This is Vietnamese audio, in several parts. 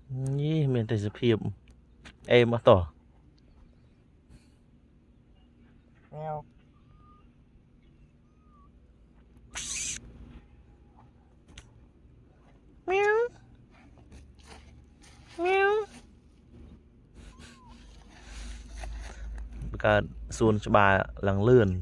Nhí mình thấy sự hiệp em mà tỏ Mèo. Meow. Meow. Cả xuôn cho bà lằng lươn.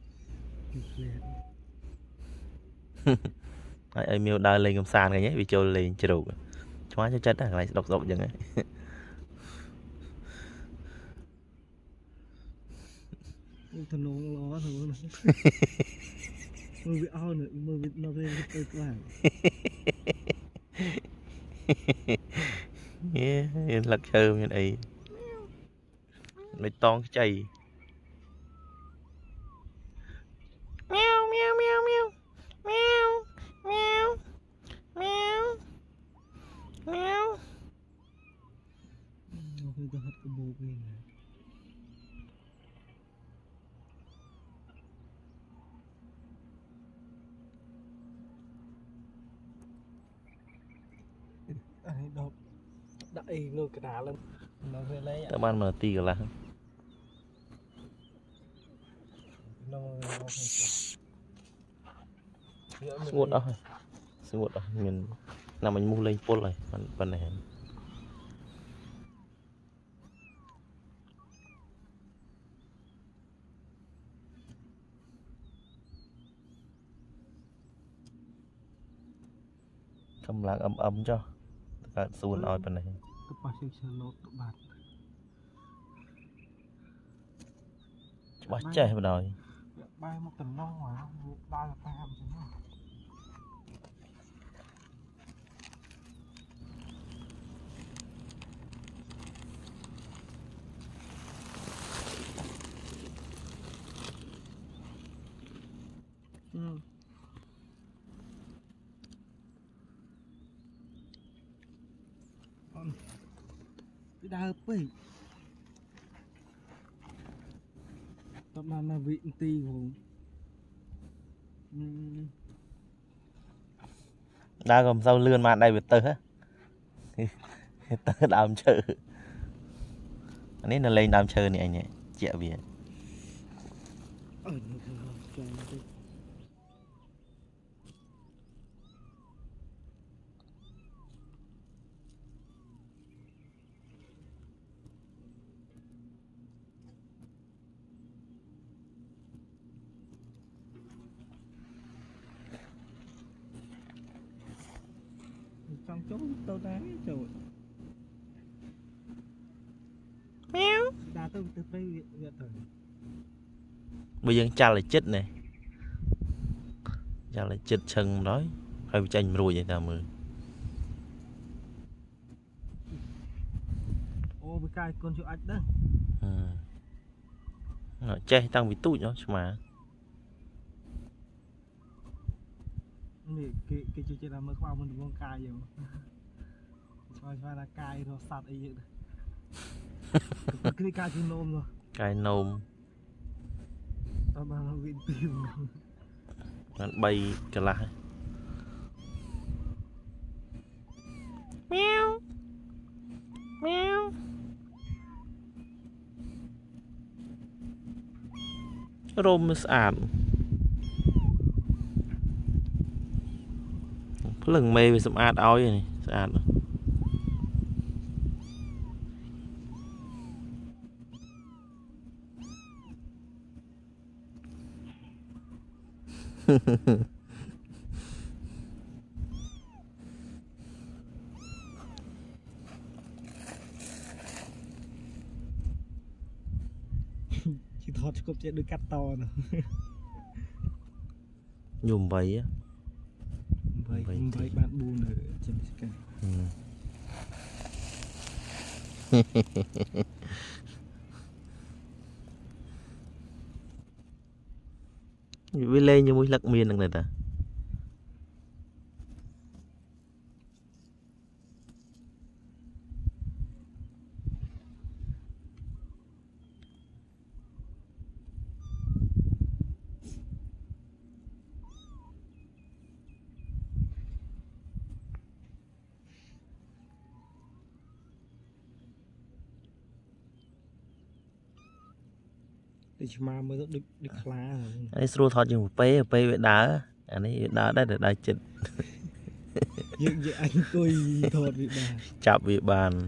Ai miêu đào lên cầm sàn cái nhé vì cho lên chơi đủ chóa cho chất này độc độc chẳng ấy. Thần nông nó thôi mưa bị ao nữa mưa bị nó lên cái tơi các Yeah, lật chơi như này mày toan chay. Meow meow meow meow meow meow meow meow. nó hơi to hết cái bồ kia này. Ai đọc đại nó cái đá lên nó về lấy Các bạn mà tì cả là nó ngột đó ngột đó mình nằm mình mua lên phốt này phần này cầm láng ấm ấm cho cả xuân oi phần này cái pa xe xe lót bạt bắt chạy vào đời bay một tầng nông mà bay là tam chứ cái đau bể tập làm là vị tì hồn đa gồm sau lươn mà đây việt tơ á tơ đàm chờ anh ấy là lên đàm chờ này anh nhỉ chẹo việt trong chỗ tao đá trời méo đá tao từ đây việt rồi bây giờ cha là chết này cha là chết chân nói hay bị tranh rồi vậy nào mà ô với cái con chịu ạch đó che tăng bị tụi nó mà cái chơi là mới khoa mình được con cài rồi xoay là cài rồi sạt ấy vậy cái cài trên nôm rồi cái nôm tao bảo nó bị tìm nó bay cả lại meow meow rôm mới sạch lần mê về sầm ạt oi này sạch chỉ thọt cục chạy được cắt to nữa nhùm vậy á vậy bạn buồn ở trên cái với lên như mũi lắc miên đằng này ta đi mà mới được khá ấy xua thọt chừng pê về đá anh ấy đá đấy để đá chật dựng dựng anh tôi thọt bị bà chạm bị bàn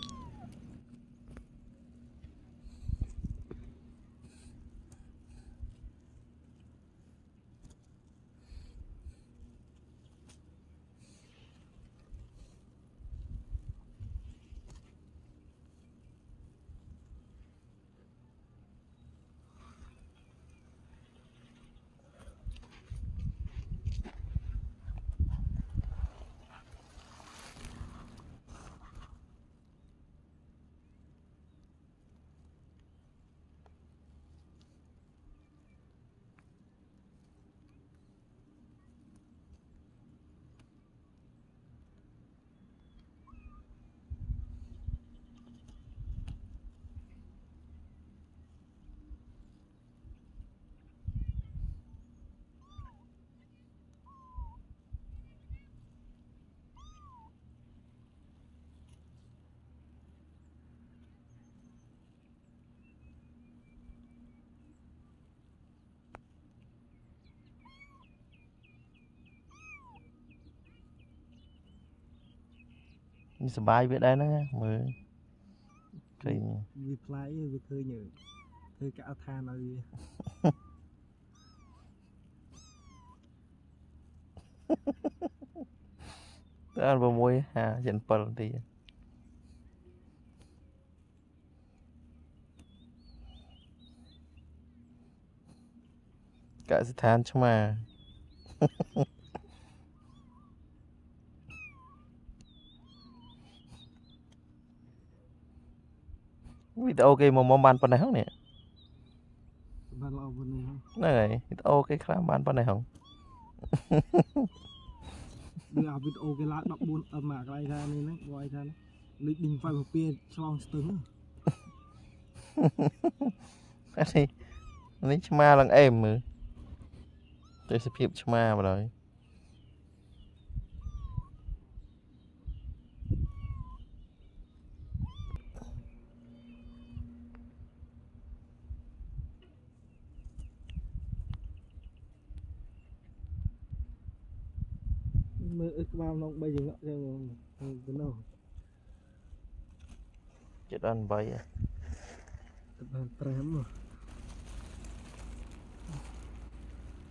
สบายไปได้นะมือเคย vì play vì khơi nhở khơi cả than rồi อันประมวยหาเจ็นเปิลทีกะสถานชมาวิดีโอเกมมอมบานปนไหนห้องเนี่ย bạn lo bên này không นั่นไงวิดีโอเกมคลาบานปนไหนห้อง bây giờ video cái lá đọc buồn mà cái ra này đấy gọi ra lịch đình phải một bia cho sướng อันนี้ชมาลังเอ็มมือเจอสภาพชมามาเลยมืออึกบ้าน้องใบยังเนาะยังเป็นเนาะจะดันใบอ่ะ bạn trám mà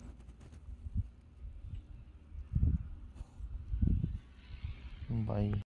ใบ